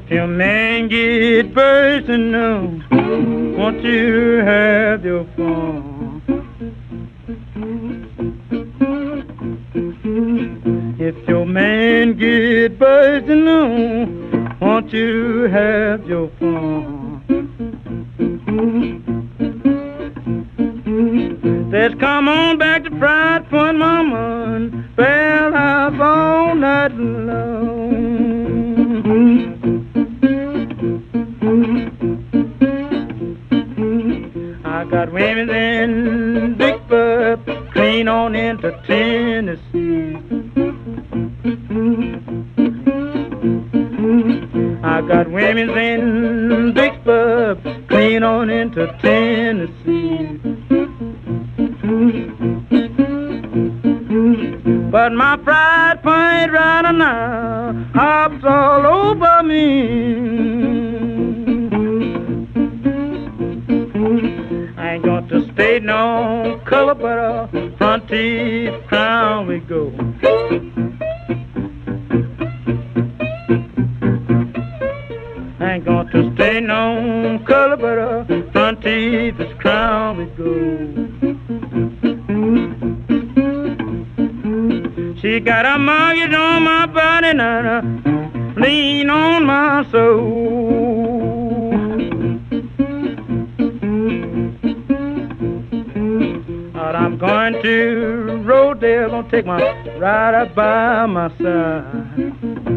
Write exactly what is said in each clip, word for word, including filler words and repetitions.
If your man get personal, won't you have your fun? If your man get personal, won't you have your fun? Let's come on back to Pride Point, mama, and bell house all night long. I got women in Big Pub, clean on into Tennessee. I got women in Big Pub, clean on into Tennessee. But my Pride Point rider now hops all over me. I ain't going to stay no color, but a front teeth crown we go. I ain't going to stay no color, but a front teeth is crown we go. She got a mortgage on my body and a lien on my soul. But I'm going to Rodale, gonna take my rider by my side.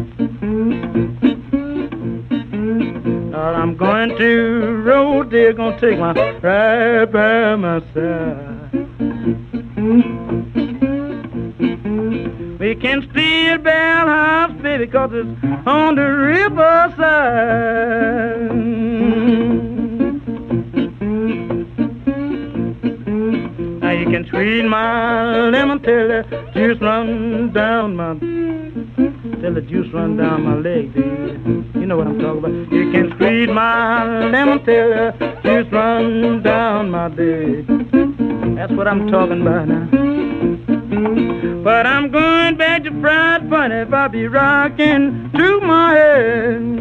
But I'm going to Rodale, gonna take my rider by my side. We can steal Bell House, baby, 'cause it's on the riverside. Now you can squeeze my lemon till the juice run down my, till the juice run down my leg, baby. You know what I'm talking about. You can squeeze my lemon till the juice run down my leg. That's what I'm talking about now. But I'm going back to Pride Point if I be rocking through my head.